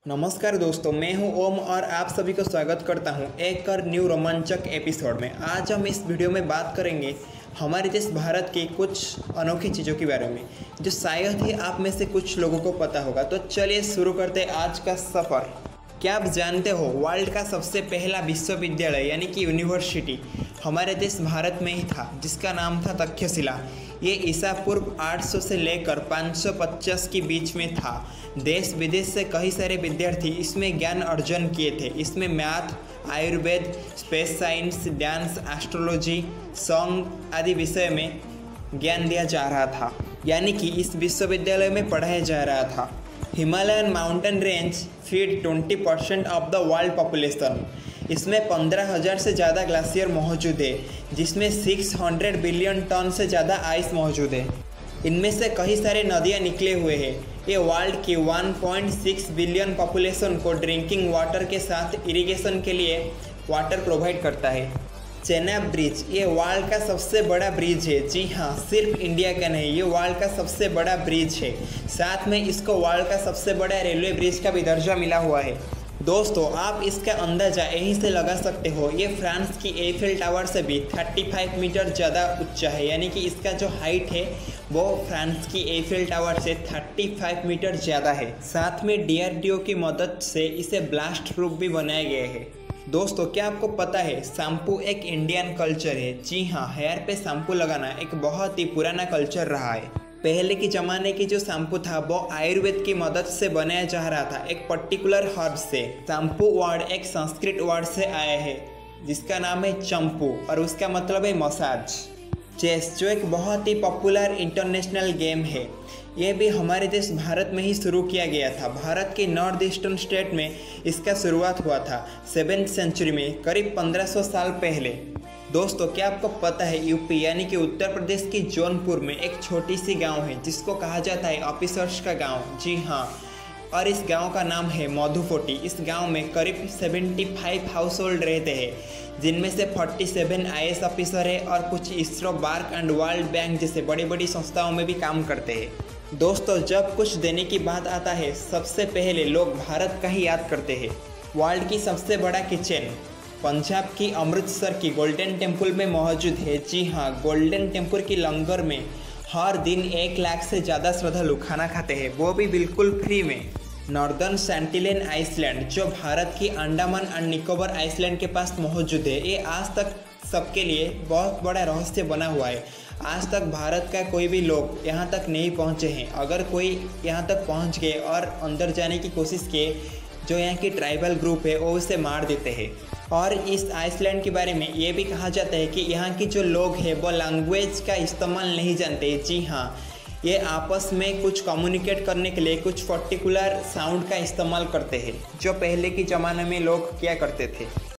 नमस्कार दोस्तों, मैं हूं ओम और आप सभी को स्वागत करता हूं एक और न्यू रोमांचक एपिसोड में। आज हम इस वीडियो में बात करेंगे हमारे देश भारत की कुछ अनोखी चीज़ों के बारे में जो शायद ही आप में से कुछ लोगों को पता होगा। तो चलिए शुरू करते हैं आज का सफ़र। क्या आप जानते हो वर्ल्ड का सबसे पहला विश्वविद्यालय यानी कि यूनिवर्सिटी हमारे देश भारत में ही था, जिसका नाम था तक्षशिला। ये ईसा पूर्व 800 से लेकर 550 के बीच में था। देश विदेश से कई सारे विद्यार्थी इसमें ज्ञान अर्जन किए थे। इसमें मैथ, आयुर्वेद, space science, dance, astrology, song आदि विषय में ज्ञान दिया जा रहा था, यानी कि इस विश्वविद्यालय में पढ़ाया जा रहा था। Himalayan mountain range feed 20% of the world population. इसमें 15,000 से ज़्यादा ग्लेशियर मौजूद है, जिसमें 600 बिलियन टन से ज़्यादा आइस मौजूद है। इनमें से कई सारे नदियाँ निकले हुए हैं। ये वर्ल्ड की 1.6 बिलियन पॉपुलेशन को ड्रिंकिंग वाटर के साथ इरिगेशन के लिए वाटर प्रोवाइड करता है। चेनाब ब्रिज ये वर्ल्ड का सबसे बड़ा ब्रिज है। जी हाँ, सिर्फ इंडिया का नहीं, ये वर्ल्ड का सबसे बड़ा ब्रिज है। साथ में इसको वर्ल्ड का सबसे बड़ा रेलवे ब्रिज का भी दर्जा मिला हुआ है। दोस्तों, आप इसका अंदाज़ा यहीं से लगा सकते हो। ये फ्रांस की एफिल टावर से भी 35 मीटर ज़्यादा ऊंचा है, यानी कि इसका जो हाइट है वो फ्रांस की एफिल टावर से 35 मीटर ज़्यादा है। साथ में DRDO की मदद से इसे ब्लास्ट प्रूफ भी बनाया गया है। दोस्तों, क्या आपको पता है शैम्पू एक इंडियन कल्चर है? जी हाँ, हेयर पे शैम्पू लगाना एक बहुत ही पुराना कल्चर रहा है। पहले के ज़माने की जो शैम्पू था वो आयुर्वेद की मदद से बनाया जा रहा था, एक पर्टिकुलर हर्ब से। शैम्पू वर्ड एक संस्कृत वर्ड से आया है जिसका नाम है चंपू और उसका मतलब है मसाज। चेस जो एक बहुत ही पॉपुलर इंटरनेशनल गेम है, ये भी हमारे देश भारत में ही शुरू किया गया था। भारत के नॉर्थ ईस्टर्न स्टेट में इसका शुरुआत हुआ था 7th सेंचुरी में, करीब 1500 साल पहले। दोस्तों, क्या आपको पता है यूपी यानी कि उत्तर प्रदेश की जौनपुर में एक छोटी सी गांव है जिसको कहा जाता है ऑफिसर्स का गांव? जी हाँ, और इस गांव का नाम है मधुफोटी। इस गांव में करीब 75 हाउस होल्ड रहते हैं, जिनमें से 47 IAS ऑफिसर है और कुछ ISRO, BARC and World Bank जैसे बड़ी बड़ी संस्थाओं में भी काम करते हैं। दोस्तों, जब कुछ देने की बात आता है सबसे पहले लोग भारत का ही याद करते हैं। वर्ल्ड की सबसे बड़ा किचन पंजाब की अमृतसर की गोल्डन टेम्पल में मौजूद है। जी हाँ, गोल्डन टेम्पल की लंगर में हर दिन 1 लाख से ज़्यादा श्रद्धालु खाना खाते हैं, वो भी बिल्कुल फ्री में। नॉर्दर्न सेंटिनेल आइसलैंड जो भारत की अंडमान एंड निकोबार आइसलैंड के पास मौजूद है, ये आज तक सबके लिए बहुत बड़ा रहस्य बना हुआ है। आज तक भारत का कोई भी लोग यहाँ तक नहीं पहुँचे हैं। अगर कोई यहाँ तक पहुँच गए और अंदर जाने की कोशिश किए, जो यहाँ की ट्राइबल ग्रुप है वो उसे मार देते हैं। और इस आइसलैंड के बारे में ये भी कहा जाता है कि यहाँ के जो लोग हैं वो लैंग्वेज का इस्तेमाल नहीं जानते। जी हाँ, ये आपस में कुछ कम्युनिकेट करने के लिए कुछ पर्टिकुलर साउंड का इस्तेमाल करते हैं, जो पहले के ज़माने में लोग किया करते थे।